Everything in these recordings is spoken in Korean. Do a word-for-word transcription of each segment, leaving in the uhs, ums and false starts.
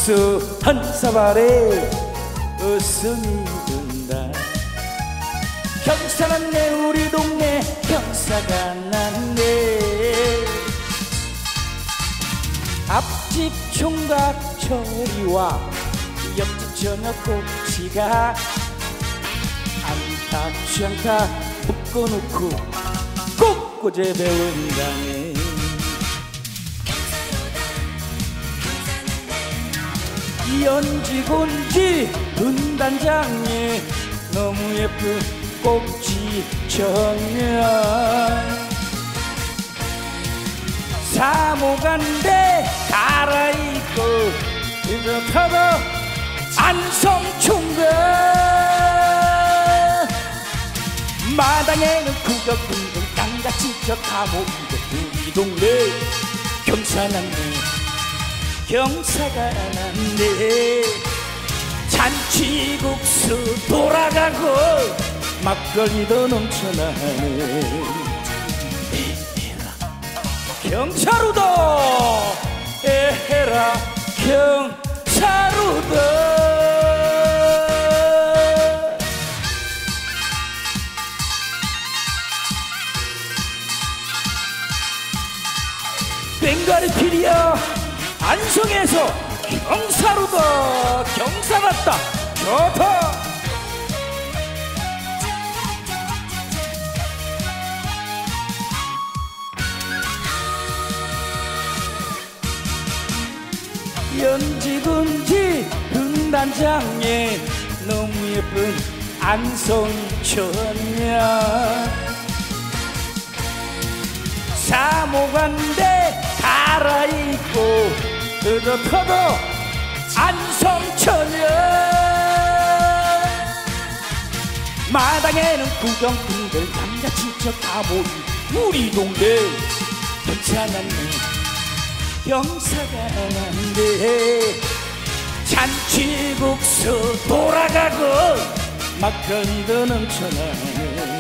국수 한 사발에 웃음이 든다. 경사 났네 우리 동네 경사가 났네. 앞집 총각 철이와 옆집 저녁 꼭지가 안타 취향타 묶어놓고 꽃꽂에 배운다네. 연지곤지 분단장에 너무 예쁜 꼭지 청년. 사모간대 갈아입고 그저터도 안성총각. 마당에는 구석구석 땅같이 저 가모이고 우리 동네 경사 났네 경사가 났네. 잔치국수 돌아가고 막걸리도 넘쳐나네. 경사루도 에헤라 경사루도. 벵가리 필이야 안성에서 경사루도 경사 났다 좋다. 연지군지 분단장에 너무 예쁜 안성천년. 사모관대 갈아입고 그저터도 안성천년. 마당에는 구경꾼들 남자친척 다 모인 우리 동네 괜찮았네 경사가 났네. 잔치국수 돌아가고 막걸리도 넘쳐나네.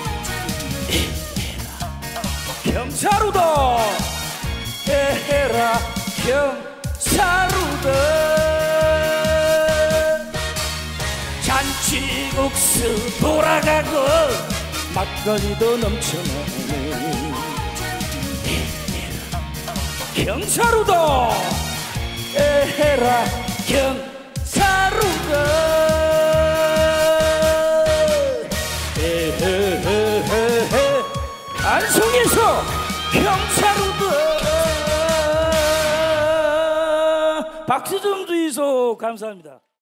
경사루도 에헤라 경사루도. 잔치국수 돌아가고 막걸리도 넘쳐나네. 경사루도 에헤라 경사루도. 에헤헤헤 안성에서 경사루도. 박수 좀 주이소. 감사합니다.